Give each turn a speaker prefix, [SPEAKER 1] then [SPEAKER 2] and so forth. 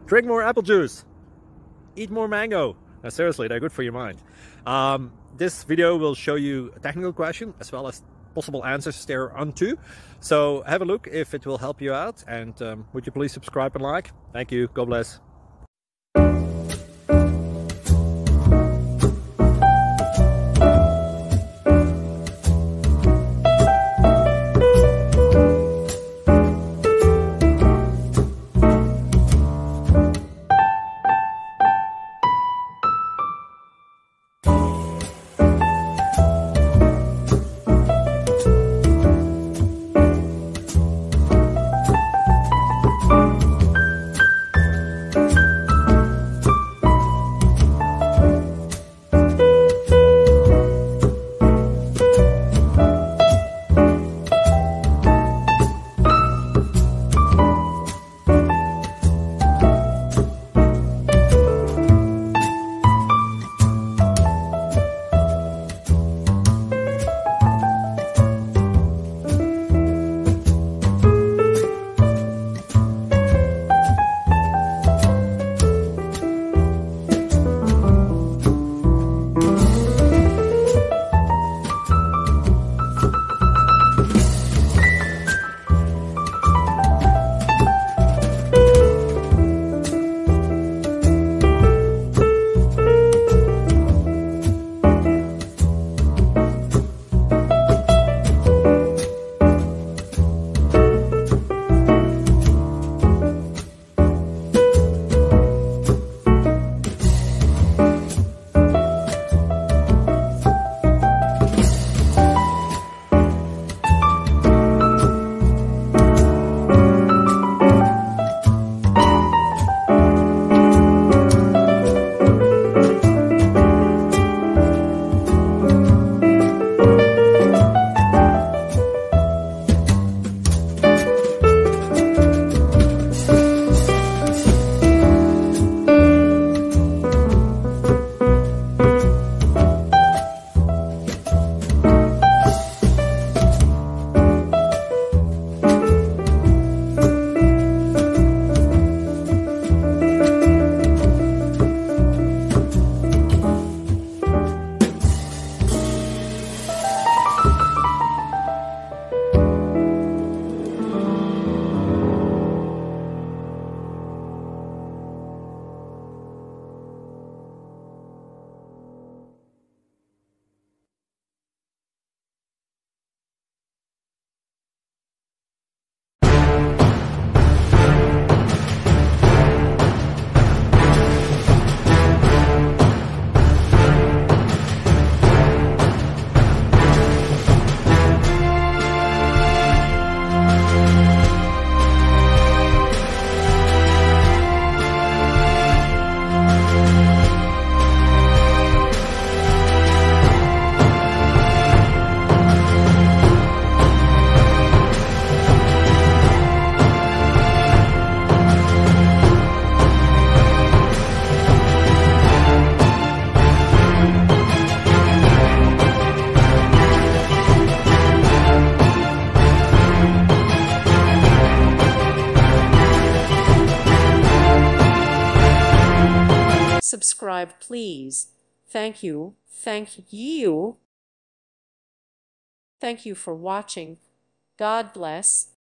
[SPEAKER 1] Drink more apple juice. Eat more mango. Now, seriously, they're good for your mind. This video will show you a technical question as well as possible answers thereunto. So have a look if it will help you out, and would you please subscribe and like? Thank you. God bless.
[SPEAKER 2] Subscribe, please. Thank you. Thank you. Thank you for watching. God bless.